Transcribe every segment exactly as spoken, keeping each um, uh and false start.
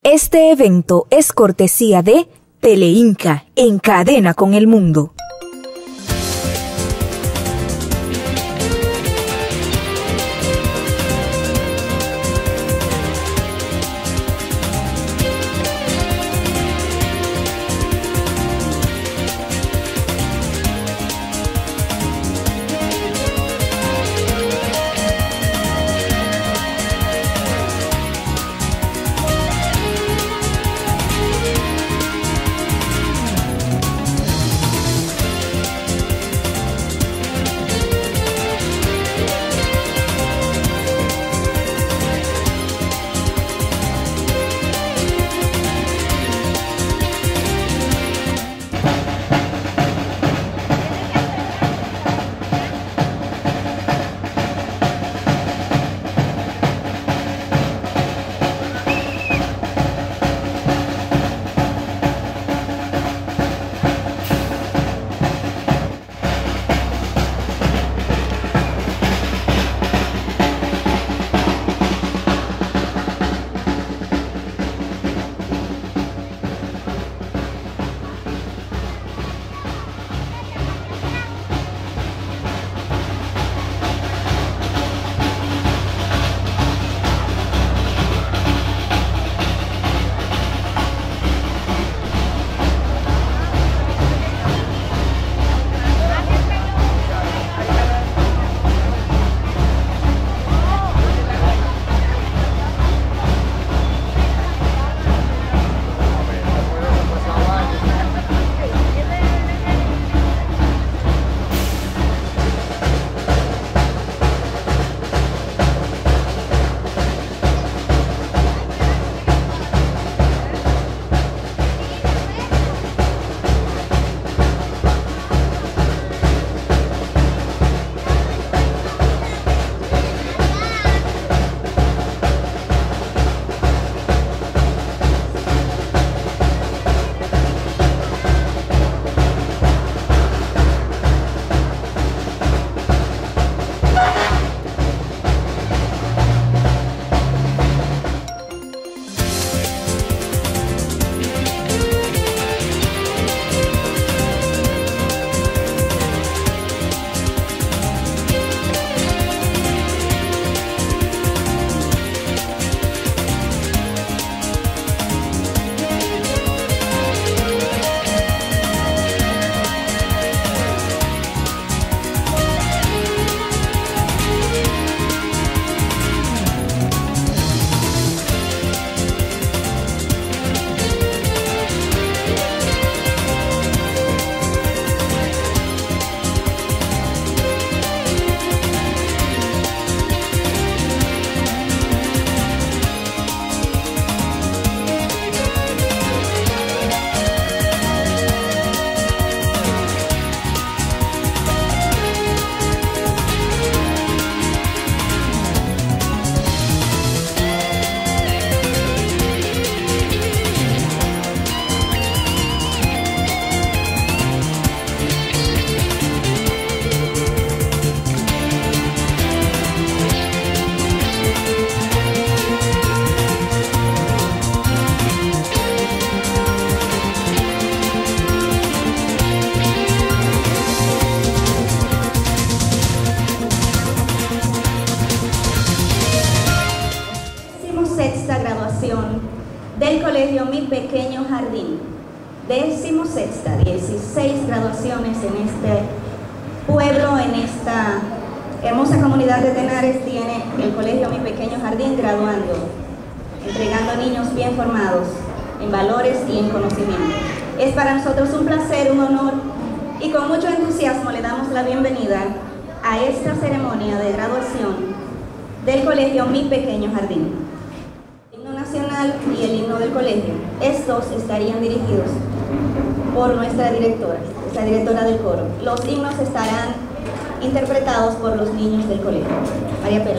Este evento es cortesía de Teleinca, en cadena con el mundo. Del colegio Mi Pequeño Jardín, décimo sexta, dieciséis graduaciones en este pueblo, en esta hermosa comunidad de Tenares. Tiene el colegio Mi Pequeño Jardín graduando, entregando a niños bien formados en valores y en conocimiento. Es para nosotros un placer, un honor, y con mucho entusiasmo le damos la bienvenida a esta ceremonia de graduación del colegio Mi Pequeño Jardín. Nacional y el himno del colegio. Estos estarían dirigidos por nuestra directora, la directora del coro. Los himnos estarán interpretados por los niños del colegio. María Pela.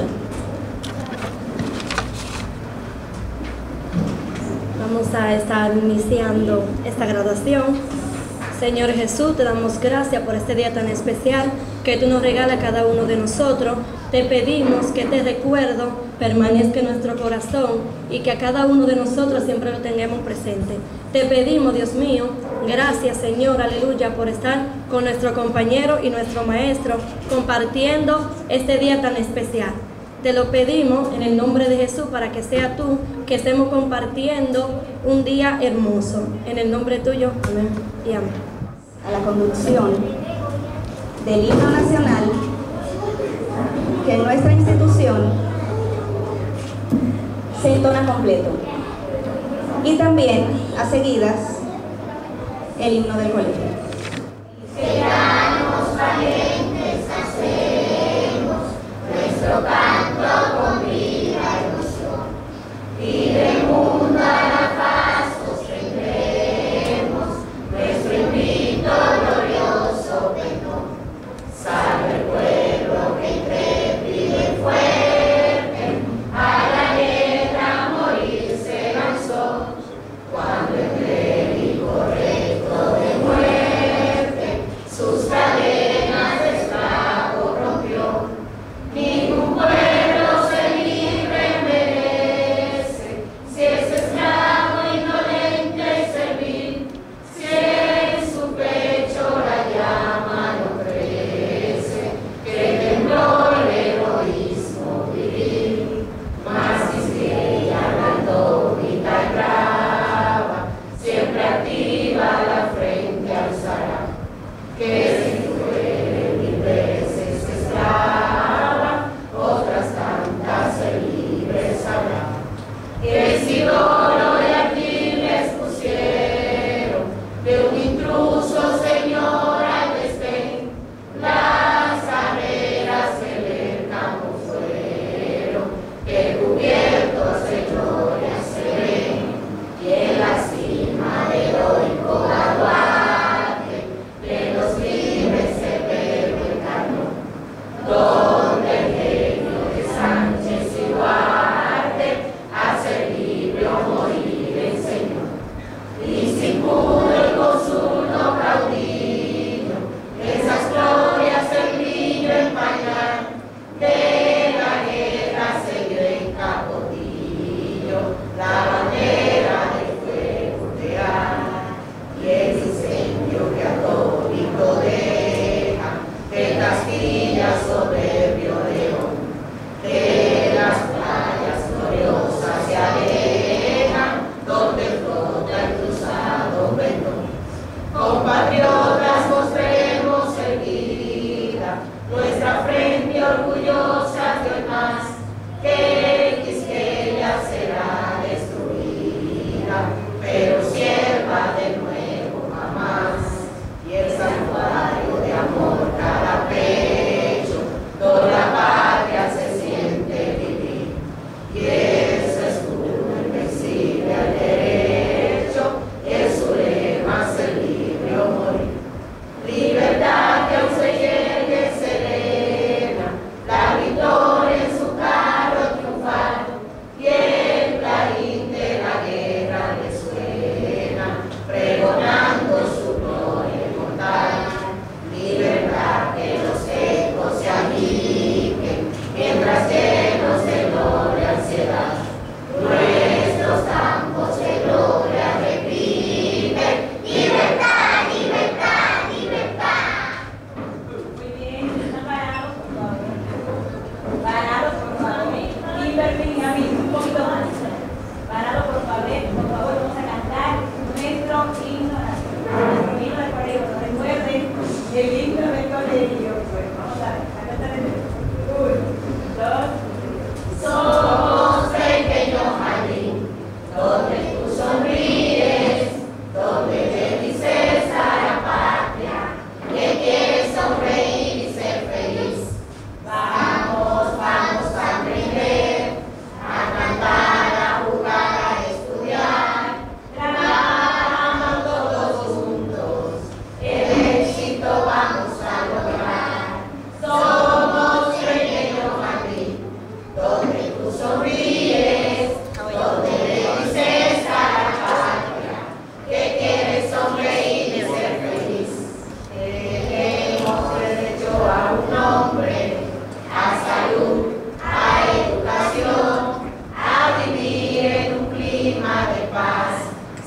Vamos a estar iniciando esta graduación. Señor Jesús, te damos gracias por este día tan especial que tú nos regalas a cada uno de nosotros. Te pedimos que este recuerdo permanezca en nuestro corazón y que a cada uno de nosotros siempre lo tengamos presente. Te pedimos, Dios mío, gracias, Señor, aleluya, por estar con nuestro compañero y nuestro maestro compartiendo este día tan especial. Te lo pedimos en el nombre de Jesús para que sea tú que estemos compartiendo un día hermoso. En el nombre tuyo, amén y amén. A la conducción del himno nacional que en nuestra institución se entona completo. Y también, a seguidas, el himno del colegio. Ciudadanos valientes hacemos nuestro canto con viva ilusión, y del mundo a la paz sostendremos nuestro invito glorioso perdón. Salve el pueblo que intrépido y fuerte a la guerra morir se lanzó, cuando el clérigo recto de muerte sus cadenas de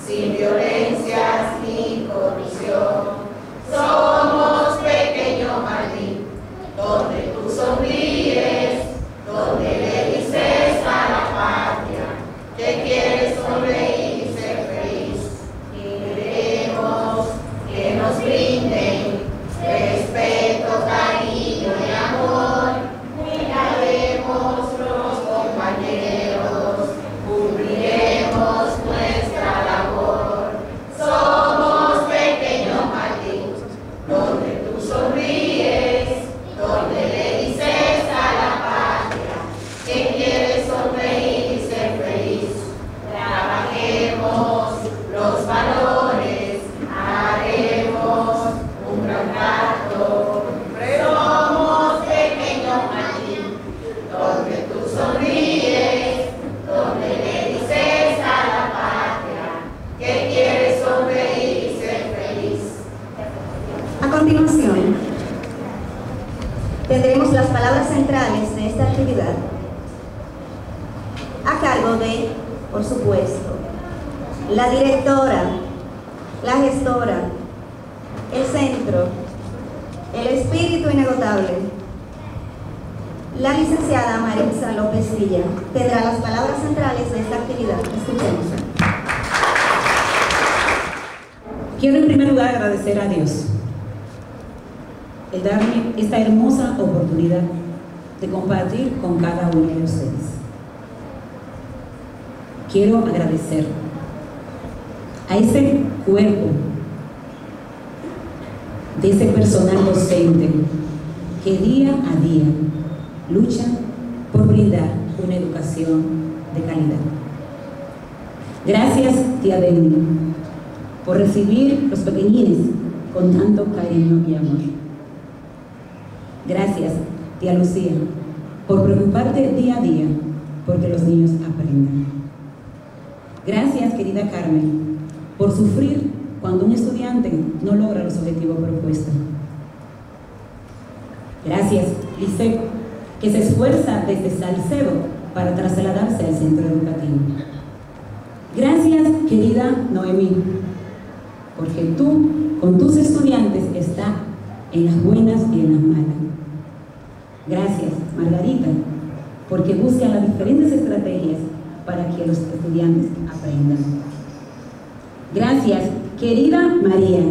sin violencias ni corrupción. Somos pequeño jardín, donde tú sonríes, donde le dices a la patria que quieres sonreír y ser feliz. Y queremos que nos brinden respeto, cariño y amor. Cuidaremos los compañeros, cumpliremos nuestra labor. Somos pequeño jardín, donde tú sonríes, donde le dices a la patria que quieres sonreír y ser feliz. Trabajemos los valores, haremos un gran pacto. Somos pequeño jardín, donde tú sonríes, donde le dices a la patria que quieres sonreír y ser feliz. A continuación, tendremos las palabras centrales de esta actividad a cargo de, por supuesto, la directora, la gestora, el centro, el espíritu inagotable, la licenciada Maritza López Villa. Tendrá las palabras centrales de esta actividad. Escuchemos. Quiero en primer lugar agradecer a Dios el darme esta hermosa oportunidad de compartir con cada uno de ustedes. Quiero agradecer a ese cuerpo de ese personal docente que día a día lucha por brindar una educación de calidad. Gracias, tía Denny, por recibir los pequeñines con tanto cariño y amor. Gracias, tía Lucía, por preocuparte día a día porque los niños aprendan. Gracias, querida Carmen, por sufrir cuando un estudiante no logra los objetivos propuestos. Gracias, Lisette, que se esfuerza desde Salcedo para trasladarse al centro educativo. Gracias, querida Noemí, porque tú, con tus estudiantes, estás en las buenas y en las malas. Gracias, Margarita, porque busca las diferentes estrategias para que los estudiantes aprendan. Gracias, querida María,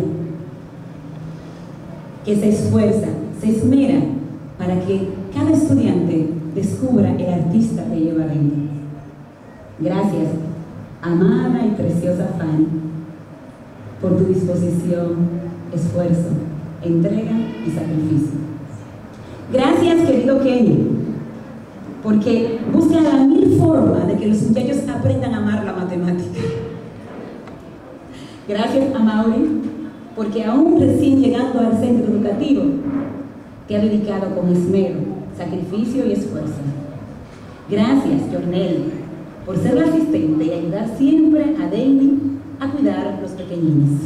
que se esfuerza, se esmera para que cada estudiante descubra el artista que lleva dentro. Gracias, amada y preciosa Fanny, por tu disposición, esfuerzo, entrega y sacrificio. Gracias, querido Kenny, porque busca la mil formas de que los muchachos aprendan a amar la matemática. Gracias a Mauri, porque aún recién llegando al centro educativo, te ha dedicado con esmero, sacrificio y esfuerzo. Gracias, Jornel, por ser la asistente y ayudar siempre a Daily a cuidar a los pequeñines.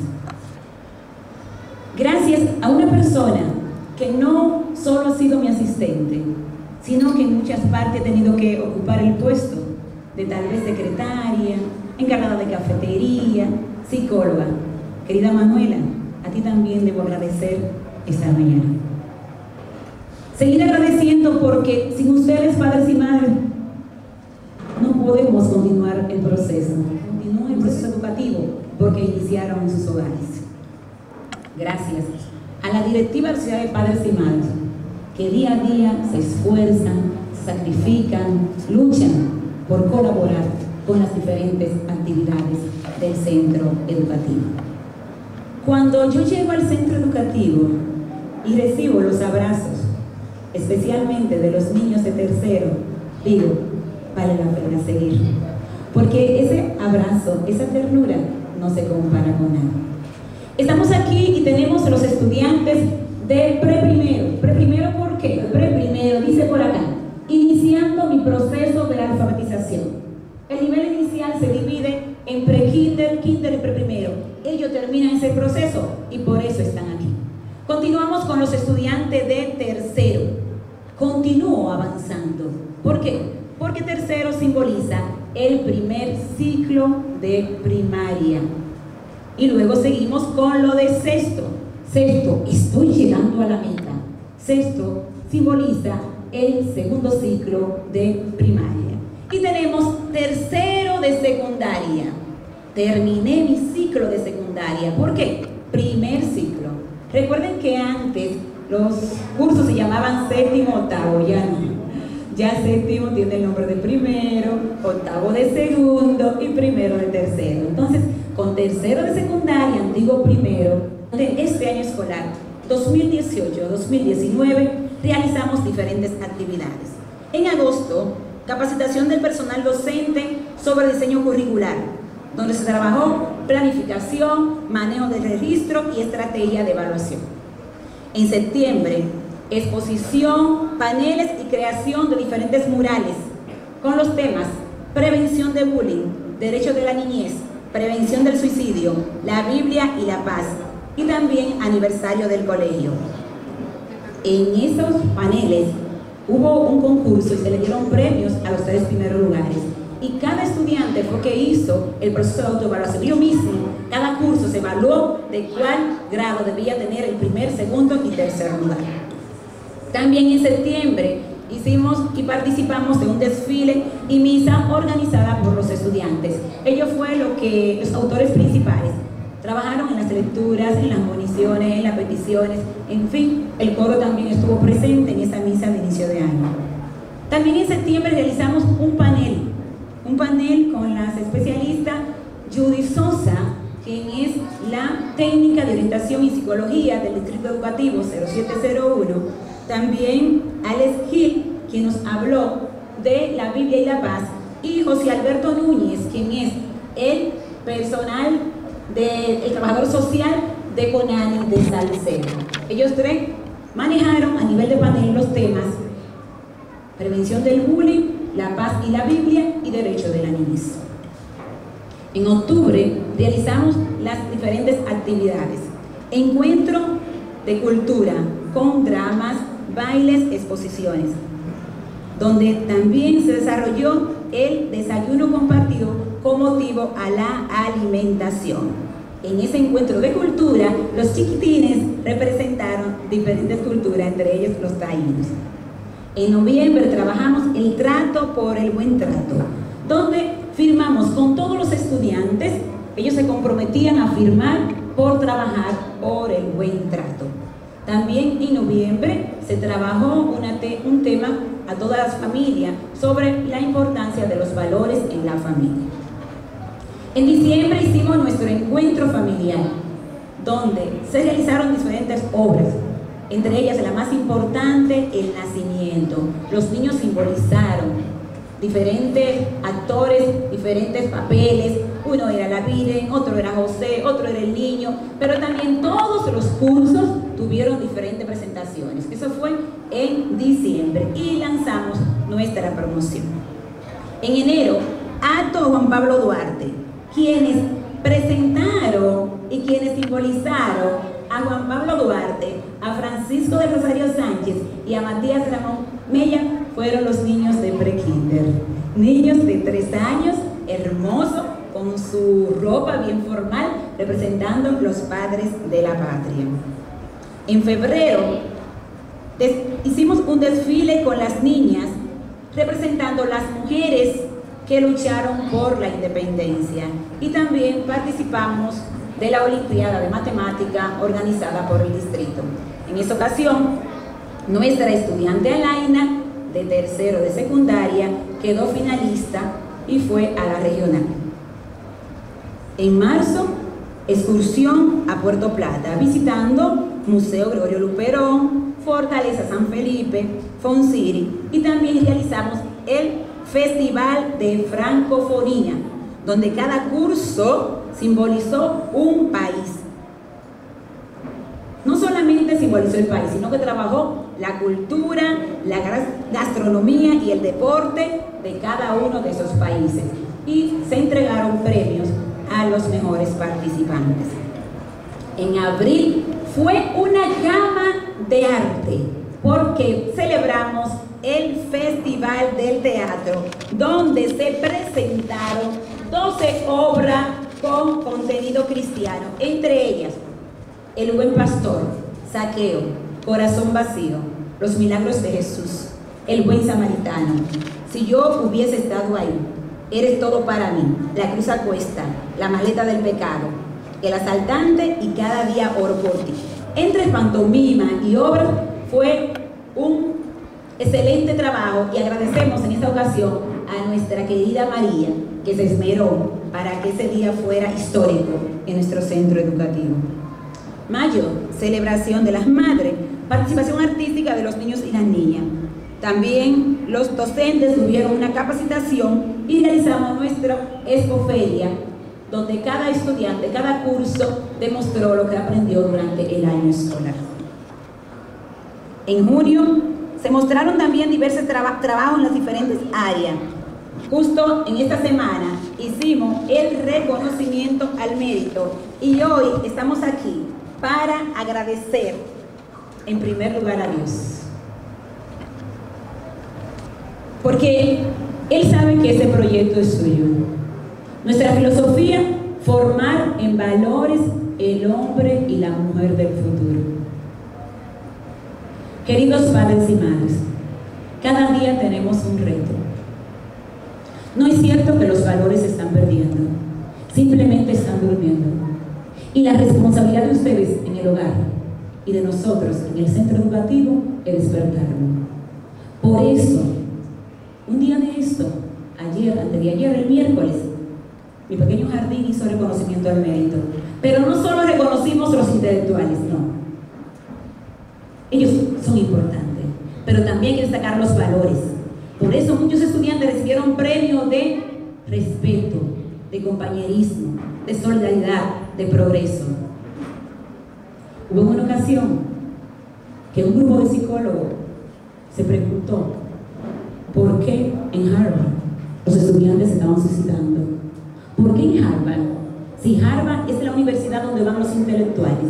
Gracias a una persona que no solo ha sido mi asistente, sino que en muchas partes he tenido que ocupar el puesto de tal vez secretaria, encargada de cafetería, psicóloga. Querida Manuela, a ti también debo agradecer esta mañana. Seguir agradeciendo porque sin ustedes, padres y madres, no podemos continuar el proceso. Continúa el proceso educativo porque iniciaron en sus hogares. Gracias a la directiva de la Sociedad de Padres y Madres, que día a día se esfuerzan, se sacrifican, luchan por colaborar con las diferentes actividades del centro educativo. Cuando yo llego al centro educativo y recibo los abrazos, especialmente de los niños de tercero, digo, vale la pena seguir, porque ese abrazo, esa ternura no se compara con nada. Estamos aquí y tenemos a los estudiantes de preprimero. ¿Preprimero por qué? Preprimero, dice por acá, iniciando mi proceso de alfabetización. El nivel inicial se divide en pre-kinder, kinder y preprimero. Ellos terminan ese proceso y por eso están aquí. Continuamos con los estudiantes de tercero. Continúo avanzando. ¿Por qué? Porque tercero simboliza el primer ciclo de primaria. Y luego seguimos con lo de sexto. Sexto, estoy llegando a la meta. Sexto simboliza el segundo ciclo de primaria. Y tenemos tercero de secundaria. Terminé mi ciclo de secundaria. ¿Por qué? Primer ciclo. Recuerden que antes los cursos se llamaban séptimo, octavo, ya no. Ya séptimo tiene el nombre de primero, octavo de segundo y primero de tercero. Entonces, con tercero de secundaria, antiguo primero, de este año escolar dos mil dieciocho dos mil diecinueve, realizamos diferentes actividades. En agosto, capacitación del personal docente sobre diseño curricular, donde se trabajó planificación, manejo del registro y estrategia de evaluación. En septiembre, exposición, paneles y creación de diferentes murales con los temas prevención de bullying, derechos de la niñez, prevención del suicidio, la Biblia y la paz, y también aniversario del colegio. En esos paneles hubo un concurso y se le dieron premios a los tres primeros lugares. Y cada estudiante fue que hizo el proceso de autoevaluación. Yo mismo, cada curso se evaluó de cuál grado debía tener el primer, segundo y tercer lugar. También en septiembre hicimos y participamos de un desfile y misa organizada por los estudiantes. Ello fue lo que los autores principales trabajaron en las lecturas, en las municiones, en las peticiones, en fin, el coro también estuvo presente en esa misa de inicio de año. También en septiembre realizamos un panel, un panel con las especialistas Judy Sosa, quien es la técnica de orientación y psicología del Distrito Educativo cero siete cero uno, también Alex Gil, quien nos habló de la Biblia y la paz, y José Alberto Núñez, quien es el personal del trabajador social de CONANI de Salcedo. Ellos tres manejaron a nivel de panel los temas prevención del bullying, la paz y la Biblia y derecho de la niñez. En octubre realizamos las diferentes actividades. Encuentro de cultura con dramas, bailes, exposiciones, donde también se desarrolló el desayuno compartido con motivo a la alimentación. En ese encuentro de cultura, los chiquitines representaron diferentes culturas, entre ellos los taínos. En noviembre trabajamos el trato por el buen trato, donde firmamos con todos los estudiantes, ellos se comprometían a firmar por trabajar por el buen trato. También en noviembre se trabajó una te un tema a todas las familias sobre la importancia de los valores en la familia. En diciembre hicimos nuestro encuentro familiar, donde se realizaron diferentes obras, entre ellas la más importante, el nacimiento. Los niños simbolizaron diferentes actores, diferentes papeles. Uno era la Virgen, otro era José, otro era el niño, pero también todos los cursos tuvieron diferentes presentaciones. Eso fue en diciembre y lanzamos nuestra promoción. En enero, acto Juan Pablo Duarte, quienes presentaron y quienes simbolizaron a Juan Pablo Duarte, a Francisco de Rosario Sánchez y a Matías Ramón Mella fueron los niños de pre-kinder. Niños de tres años, hermosos, con su ropa bien formal, representando los padres de la patria. En febrero hicimos un desfile con las niñas, representando las mujeres que lucharon por la independencia. Y también participamos de la Olimpiada de Matemática organizada por el distrito. En esa ocasión, nuestra estudiante Alaina, de tercero de secundaria, quedó finalista y fue a la regional. En marzo, excursión a Puerto Plata, visitando Museo Gregorio Luperón, Fortaleza San Felipe, Fonsiri, y también realizamos el Festival de Francofonía, donde cada curso simbolizó un país. No solamente simbolizó el país, sino que trabajó la cultura, la gastronomía y el deporte de cada uno de esos países. Y se entregaron premios a los mejores participantes. En abril fue una gama de arte, porque celebramos el Festival del Teatro, donde se presentaron doce obras con contenido cristiano, entre ellas El Buen Pastor, Zaqueo, Corazón Vacío, Los Milagros de Jesús, El Buen Samaritano, Si yo hubiese estado ahí, Eres todo para mí, La cruz a cuesta, La maleta del pecado, El asaltante y Cada día oro por ti. Entre pantomima y obra fue un excelente trabajo y agradecemos en esta ocasión a nuestra querida María, que se esmeró para que ese día fuera histórico en nuestro centro educativo. Mayo, celebración de las madres, participación artística de los niños y las niñas. También los docentes tuvieron una capacitación y realizamos nuestra expoferia, donde cada estudiante, cada curso demostró lo que aprendió durante el año escolar. En junio se mostraron también diversos traba trabajos en las diferentes áreas. Justo en esta semana hicimos el reconocimiento al mérito y hoy estamos aquí para agradecer en primer lugar a Dios. Porque Él sabe que ese proyecto es suyo. Nuestra filosofía, formar en valores el hombre y la mujer del futuro. Queridos padres y madres, cada día tenemos un reto. No es cierto que los valores se están perdiendo, simplemente están durmiendo. Y la responsabilidad de ustedes en el hogar y de nosotros en el centro educativo es despertarlo. Por eso, un día de esto, ayer, antes de ayer, el miércoles, mi pequeño jardín hizo reconocimiento al mérito. Pero no solo reconocimos los intelectuales, no. Ellos son importantes, pero también hay que destacar los valores. Por eso muchos estudiantes recibieron premios de respeto, de compañerismo, de solidaridad, de progreso. Hubo una ocasión que un grupo de psicólogos se preguntó por qué en Harvard los estudiantes se estaban suicidando. ¿Por qué en Harvard? Si Harvard es la universidad donde van los intelectuales.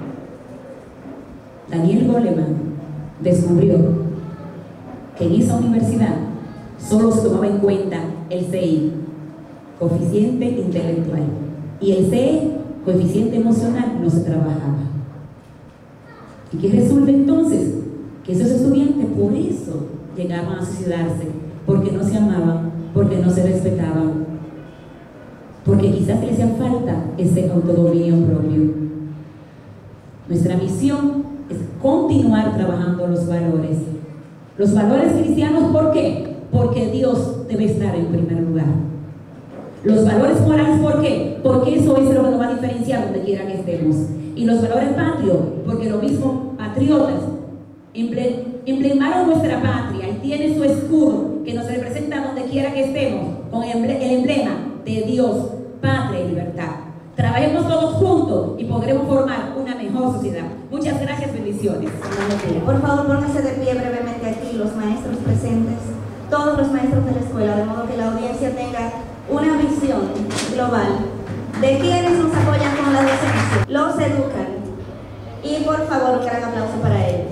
Daniel Goleman descubrió que en esa universidad solo se tomaba en cuenta el C I, coeficiente intelectual, y el C E, coeficiente emocional, no se trabajaba. ¿Y qué resulta entonces? Que esos estudiantes por eso llegaban a suicidarse, porque no se amaban, porque no se respetaban, porque quizás le hacía falta ese autodominio propio. Nuestra misión es continuar trabajando los valores. Los valores cristianos, ¿por qué? Porque Dios debe estar en primer lugar. Los valores morales, ¿por qué? Porque eso es lo que nos va a diferenciar donde quiera que estemos. Y los valores patrios, porque lo mismo patriotas emblemaron nuestra patria y tiene su escudo que nos representa donde quiera que estemos, con el emblema de Dios, patria y libertad. Trabajemos todos juntos y podremos formar una mejor sociedad. Muchas gracias, bendiciones. Por favor, pónganse de pie brevemente aquí los maestros presentes, todos los maestros de la escuela, de modo que la audiencia tenga una visión global de quienes nos apoyan con la docencia, los educan. Y por favor, un gran aplauso para ellos.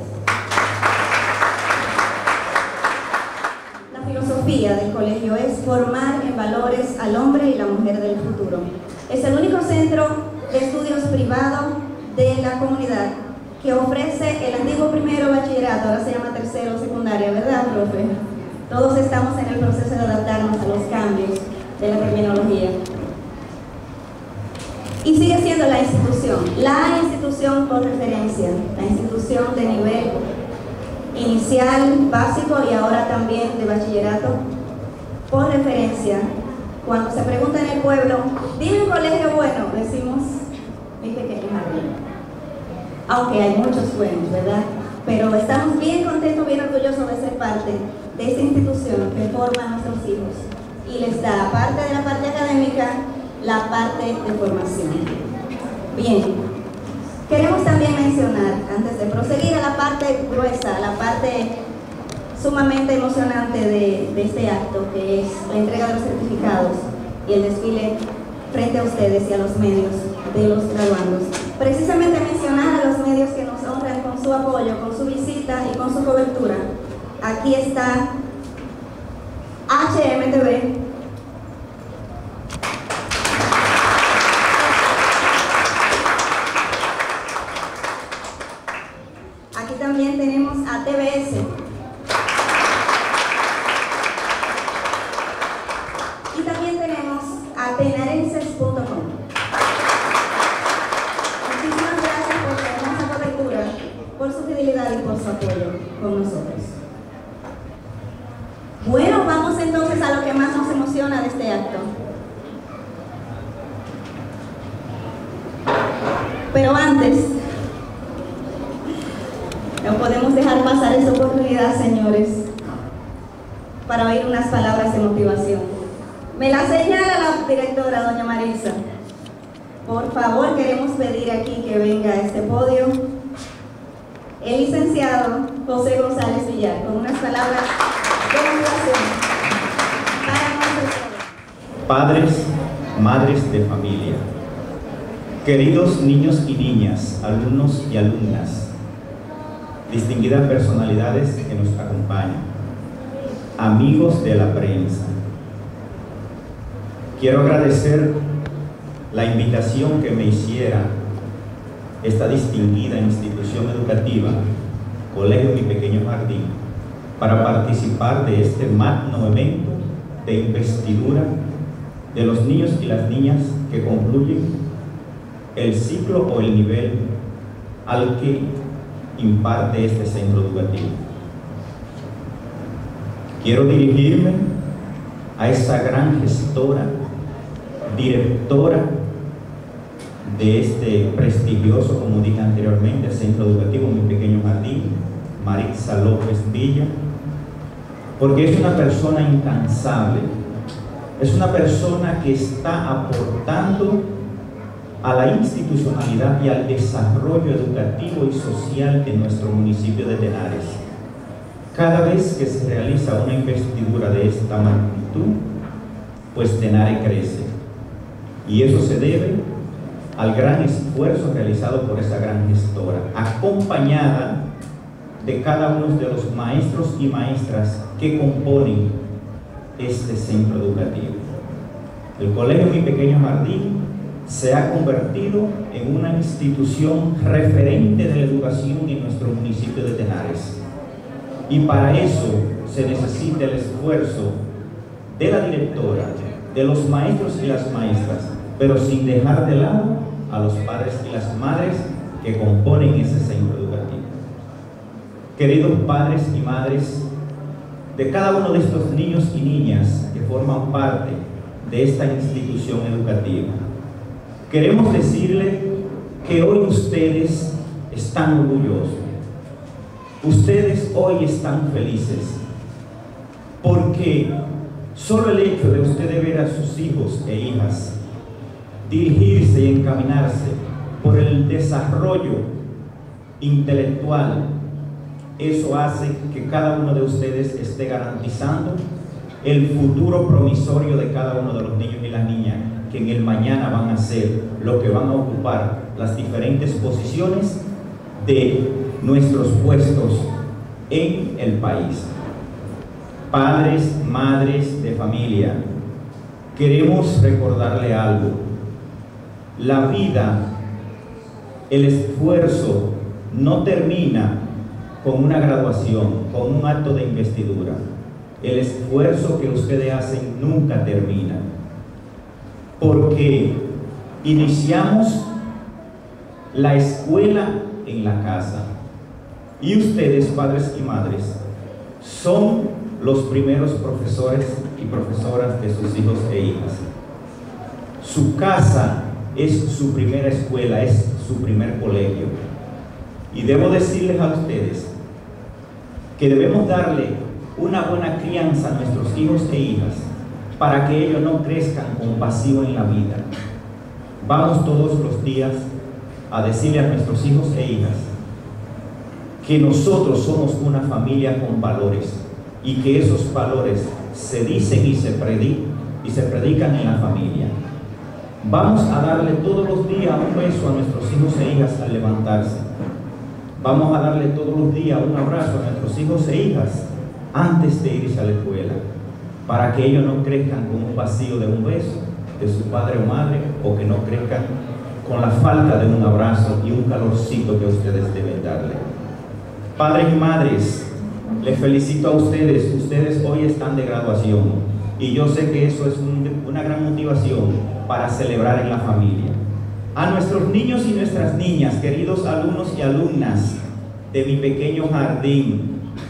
La filosofía del colegio es formar en valores al hombre y la mujer del futuro. Es el único centro de estudios privado de la comunidad que ofrece el antiguo primero bachillerato, ahora se llama tercero secundaria, ¿verdad, profe? Todos estamos en el proceso de adaptarnos a los cambios de la terminología. Y sigue siendo la institución, la institución por referencia, la institución de nivel inicial, básico y ahora también de bachillerato por referencia. Cuando se pregunta en el pueblo, dime un colegio bueno, decimos mi pequeño jardín. Aunque hay muchos buenos, ¿verdad? Pero estamos bien contentos, bien orgullosos de ser parte de esta institución que forma a nuestros hijos y les da, aparte de la parte académica, la parte de formación. Bien, queremos también mencionar, antes de proseguir a la parte gruesa, la parte sumamente emocionante de, de este acto, que es la entrega de los certificados y el desfile frente a ustedes y a los medios de los graduandos. Precisamente mencionar a los medios que nos honran con su apoyo, con su visita y con su cobertura. Aquí está H M T V, con nosotros. Bueno, vamos entonces a lo que más nos emociona de este acto. Pero antes, no podemos dejar pasar esta oportunidad, señores, para oír unas palabras de motivación. Me la señala la directora, doña Marisa. Por favor, queremos pedir aquí que venga a este podio el licenciado José González Villar, con unas palabras de motivación para nosotros. Padres, madres de familia, queridos niños y niñas, alumnos y alumnas, distinguidas personalidades que nos acompañan, amigos de la prensa, quiero agradecer la invitación que me hiciera esta distinguida institución educativa, Colegio Mi Pequeño Jardín, para participar de este magno evento de investidura de los niños y las niñas que concluyen el ciclo o el nivel al que imparte este centro educativo. Quiero dirigirme a esa gran gestora, directora de este prestigioso, como dije anteriormente, centro educativo Mi Pequeño Jardín, Maritza López Villa, porque es una persona incansable, es una persona que está aportando a la institucionalidad y al desarrollo educativo y social de nuestro municipio de Tenares. Cada vez que se realiza una investidura de esta magnitud, pues Tenares crece. Y eso se debe al gran esfuerzo realizado por esa gran gestora, acompañada de cada uno de los maestros y maestras que componen este centro educativo. El Colegio Mi Pequeño Jardín se ha convertido en una institución referente de la educación en nuestro municipio de Tenares. Y para eso se necesita el esfuerzo de la directora, de los maestros y las maestras, pero sin dejar de lado a los padres y las madres que componen ese centro educativo. Queridos padres y madres de cada uno de estos niños y niñas que forman parte de esta institución educativa, queremos decirle que hoy ustedes están orgullosos, ustedes hoy están felices, porque solo el hecho de ustedes ver a sus hijos e hijas dirigirse y encaminarse por el desarrollo intelectual, eso hace que cada uno de ustedes esté garantizando el futuro promisorio de cada uno de los niños y las niñas que en el mañana van a ser lo que van a ocupar las diferentes posiciones de nuestros puestos en el país. Padres, madres de familia, queremos recordarle algo. La vida, el esfuerzo no termina con una graduación, con un acto de investidura. El esfuerzo que ustedes hacen nunca termina, porque iniciamos la escuela en la casa y ustedes, padres y madres, son los primeros profesores y profesoras de sus hijos e hijas. Su casa es su primera escuela, es su primer colegio. Y debo decirles a ustedes que debemos darle una buena crianza a nuestros hijos e hijas para que ellos no crezcan con vacío en la vida. Vamos todos los días a decirle a nuestros hijos e hijas que nosotros somos una familia con valores y que esos valores se dicen y se predican, y se predican en la familia. Vamos a darle todos los días un beso a nuestros hijos e hijas al levantarse. Vamos a darle todos los días un abrazo a nuestros hijos e hijas antes de irse a la escuela, para que ellos no crezcan con un vacío de un beso de su padre o madre, o que no crezcan con la falta de un abrazo y un calorcito que ustedes deben darle. Padres y madres, les felicito a ustedes. Ustedes hoy están de graduación y yo sé que eso es un, una gran motivación para celebrar en la familia. A nuestros niños y nuestras niñas, queridos alumnos y alumnas de Mi Pequeño Jardín,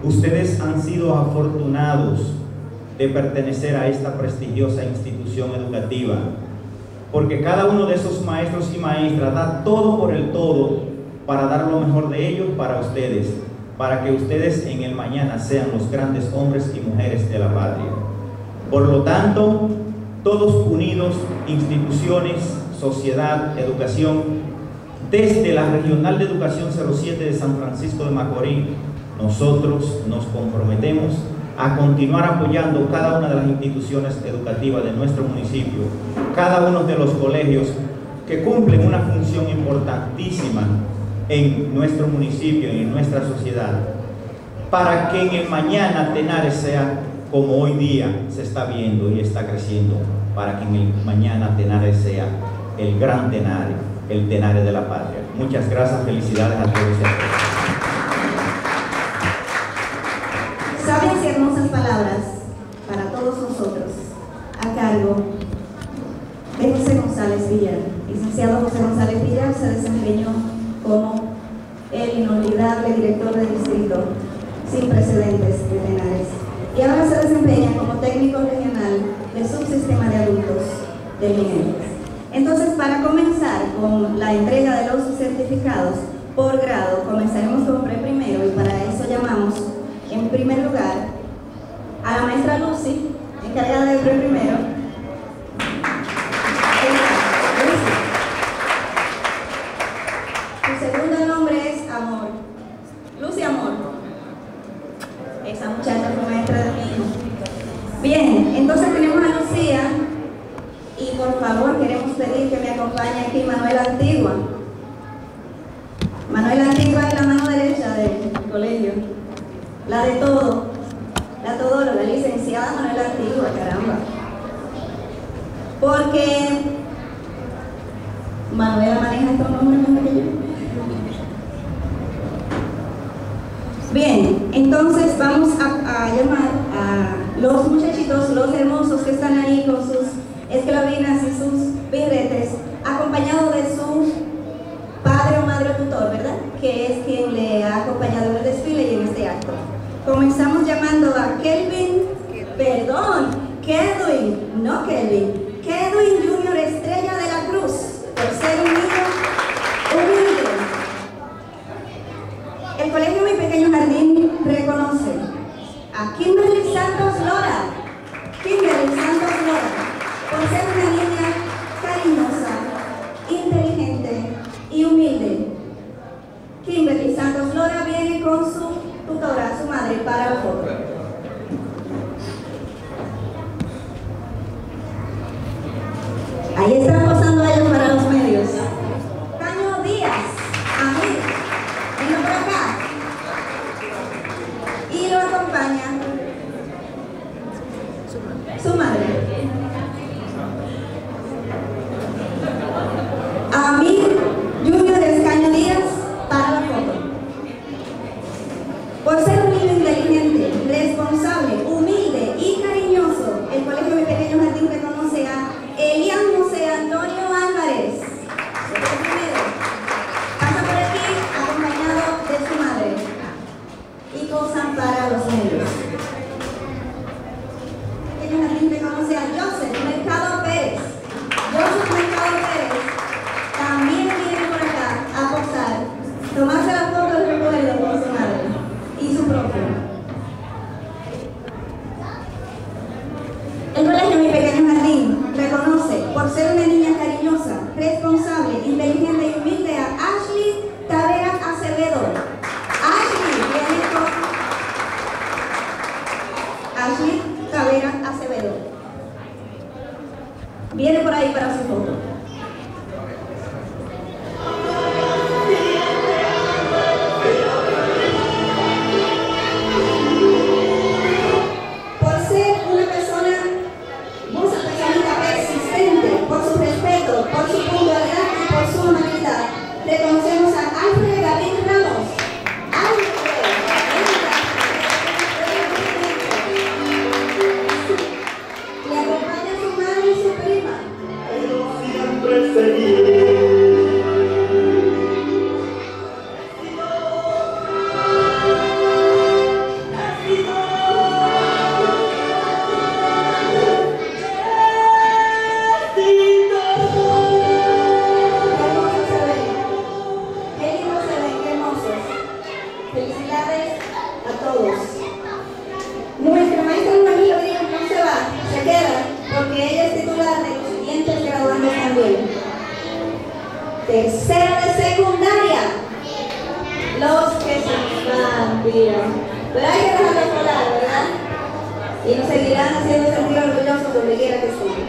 Ustedes han sido afortunados de pertenecer a esta prestigiosa institución educativa, porque cada uno de esos maestros y maestras da todo por el todo para dar lo mejor de ellos para ustedes, para que ustedes en el mañana sean los grandes hombres y mujeres de la patria. Por lo tanto, todos unidos, instituciones, sociedad, educación, desde la Regional de Educación cero siete de San Francisco de Macorís, nosotros nos comprometemos a continuar apoyando cada una de las instituciones educativas de nuestro municipio, cada uno de los colegios que cumplen una función importantísima en nuestro municipio y en nuestra sociedad, para que en el mañana Tenares sea como hoy día se está viendo y está creciendo, para que en el mañana Tenares sea el gran Tenares, el Tenares de la patria. Muchas gracias, felicidades a todos ustedes. Sabias y hermosas palabras para todos nosotros, a cargo de José González Villar. Licenciado José González Villar se desempeñó como el inolvidable director del distrito sin precedentes de Tenares, y ahora se desempeña como técnico regional del subsistema de adultos del Mineros. Entonces, para comenzar con la entrega de los certificados por grado, comenzaremos con pre-primero, y para eso llamamos en primer lugar a la maestra Lucy, encargada de pre-primero. Su segundo nombre es Amor. Lucy Amor. Esa muchacha fue maestra de mi hijo. Bien, entonces tenemos a Lucía, y por favor queremos pedir que me acompañe aquí Manuela Antigua. Manuela Antigua es la mano derecha del colegio, la de todo, la todóloga, la licenciada Manuela Antigua, caramba. Porque Manuela maneja estos nombres mejor que yo. Bien, entonces vamos a, a llamar a los muchachitos, los hermosos que están ahí con sus esclavinas y sus birretes, acompañados de su padre o madre tutor, ¿verdad? Que es quien le ha acompañado en el desfile y en este acto. Comenzamos llamando a Kelvin, perdón, Kedwin, no Kelvin, Kedwin Junior Estrella de la Cruz, por ser un niño humilde. El Colegio Mi Pequeño Jardín reconoce a Kimberly Santos Lora, Kimberly Santos Lora, por ser una niña cariñosa, inteligente y humilde. Kimberly Santos Lora viene con su tutora, su madre, para la foto. Tercero de secundaria. Los que se van, tío. Pero hay que dejarlos volar, ¿verdad? Y nos seguirán haciendo sentir orgullosos donde quiera que estén.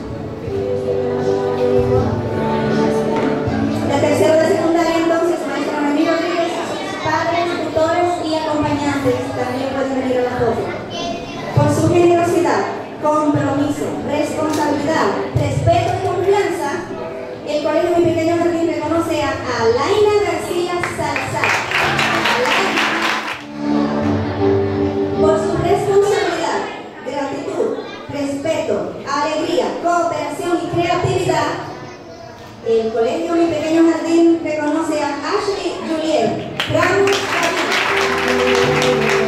De tercero de secundaria, entonces, maestro Noemí Rodríguez, padres, tutores y acompañantes también pueden venir a la foto. Por su generosidad, compromiso, responsabilidad, respeto y confianza, el Colegio Mi Pequeño Jardín reconoce a Alaina García Salazar. Alaina. Por su responsabilidad, gratitud, respeto, alegría, cooperación y creatividad, el Colegio Mi Pequeño Jardín reconoce a Ashley Juliet Ramos Gavín.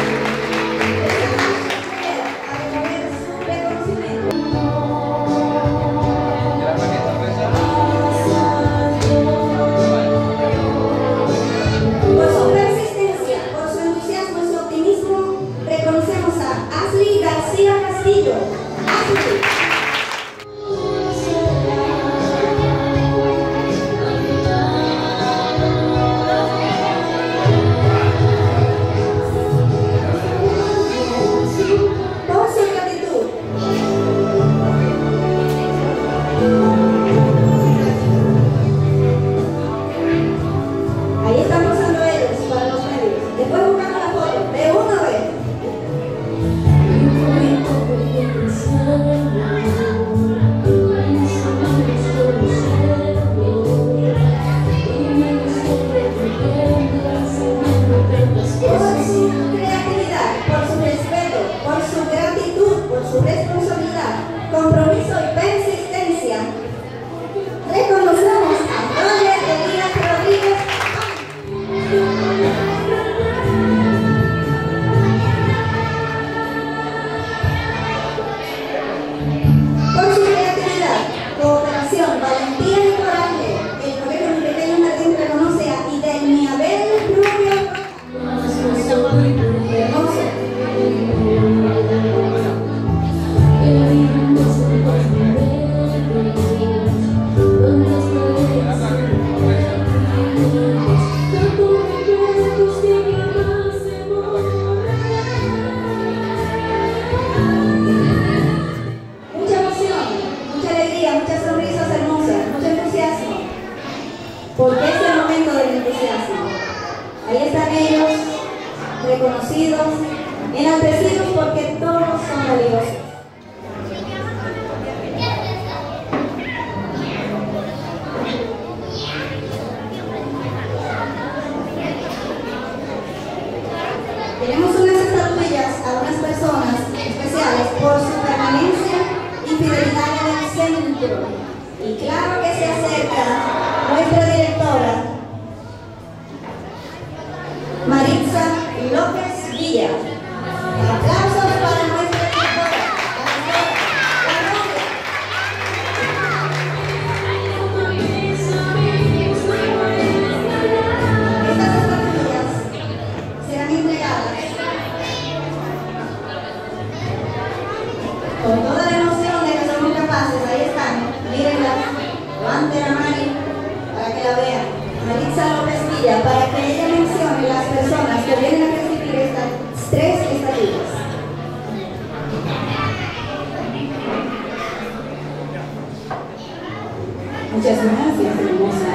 Reconocidos, enaltecidos porque todos son valiosos. Tenemos unas estatuillas a unas personas especiales por su permanencia y fidelidad en el centro. Y claro que se acerca nuestra directora, Maritza López Villa. Aplausos para nuestra directora, la novia. Estas estatuillas serán entregadas con toda la emoción de que somos capaces. Ahí están, mírenlas, levanten a Mari para que la vean. Maritza López Villa, para que ella mencione las personas que vienen a recibir estas tres estatuillas. Muchas gracias, hermosa.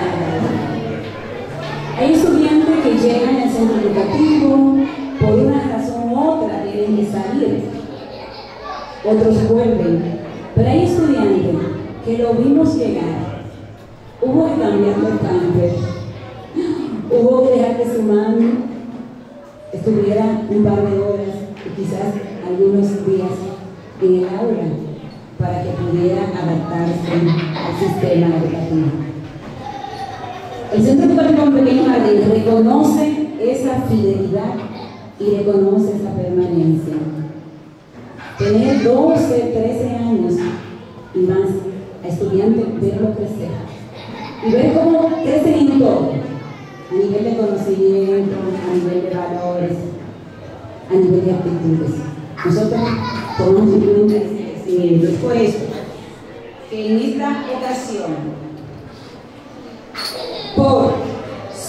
Hay estudiantes que llegan al centro educativo, por una razón u otra tienen que salir, otros vuelven, pero hay estudiantes que lo vimos llegar, hubo que cambiar los camper, hubo que dejar que su mami estuviera un par de horas y quizás algunos días en el aula para que pudiera adaptarse al sistema educativo. El Centro Educativo Mi Pequeño Jardín reconoce esa fidelidad y reconoce esa permanencia. Tener doce, trece años y más a estudiantes, verlo crecer y ver cómo crecen en todo, a nivel de conocimiento, a nivel de valores, a nivel de actitudes. Nosotros tomamos en cuenta ese crecimiento. Es por eso que en esta ocasión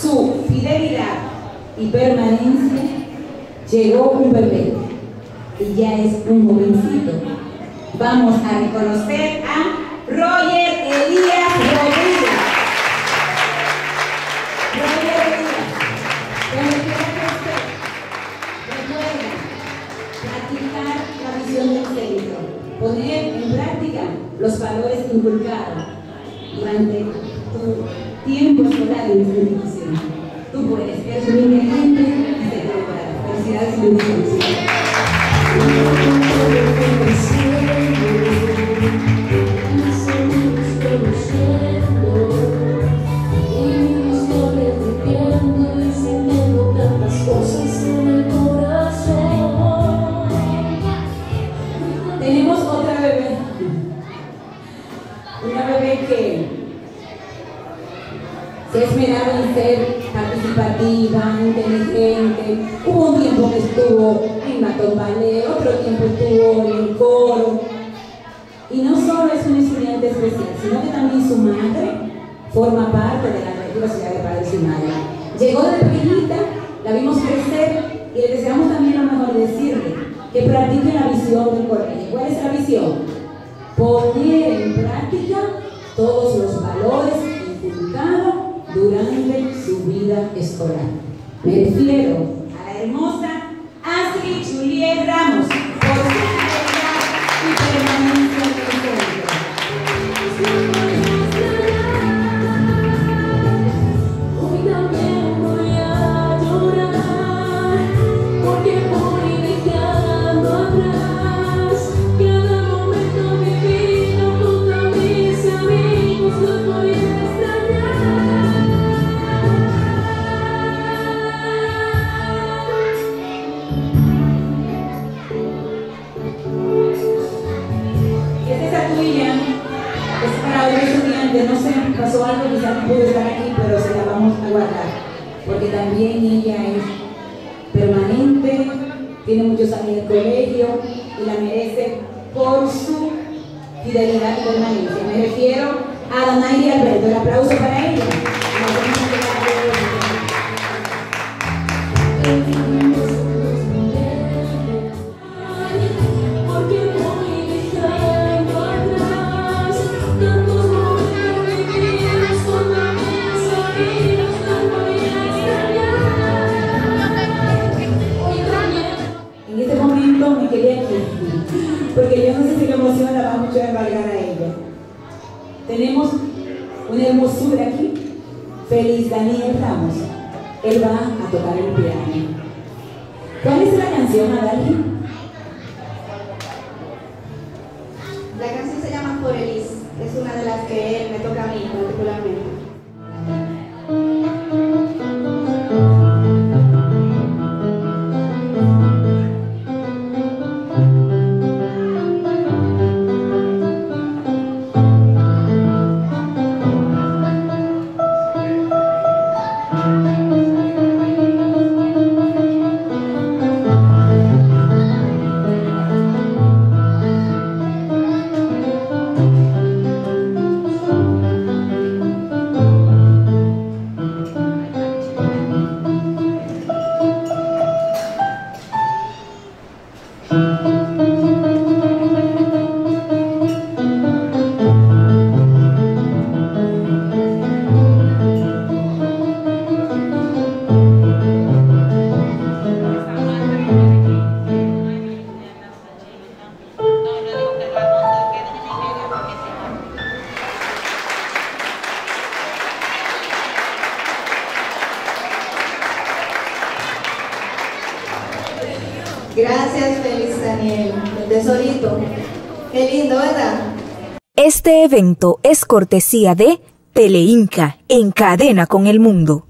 su fidelidad y permanencia, llegó un bebé y ya es un jovencito. Vamos a reconocer a Roger Elías Rodríguez. Roger Elías, donde quiera que esté, recuerda practicar la visión del centro, poner en práctica los valores inculcados durante tu tiempo escolar en esta institución. Tú puedes, eres muy inteligente y te preparas. Felicidades y bendiciones. Tenemos otra bebé, una bebé que se ha esmerado en ser participativa, inteligente. Hubo un tiempo que estuvo en Matón Ballet, otro tiempo estuvo en el coro. Y no solo es un estudiante especial, sino que también su madre forma parte de la Colegio Sociedad de Padres y Madres. Llegó de pequeñita, la vimos crecer y le deseamos también lo mejor, decirle que practique la visión del colegio. ¿Cuál es la visión? Poner en práctica todos los valores inculcados durante su vida escolar. Me refiero a la hermosa Astrid Juliet Ramos, por su fidelidad y permanencia en el centro. Hoy también voy a llorar, porque voy dejando atrás cada momento vivido junto a mis amigos, los voy a extrañar. Es para otro estudiante, no sé, pasó algo, quizás no pudo estar aquí, pero se la vamos a guardar, porque también ella es permanente, tiene muchos años de colegio y la merece por su fidelidad y permanencia. Me refiero a Danairi Alberto. El aplauso para ella. Me quedé aquí, porque yo no sé si la emoción la va mucho a embargar a ella. Tenemos una hermosura aquí, Feliz Daniel Ramos. Él va a tocar el piano. ¿Cuál es la canción, Adalgi? La canción se llama Por Elis, es una de las que me toca a mí particularmente. Gracias, Feliz Daniel, el tesorito. Qué lindo, ¿verdad? Este evento es cortesía de Teleinca, en cadena con el mundo.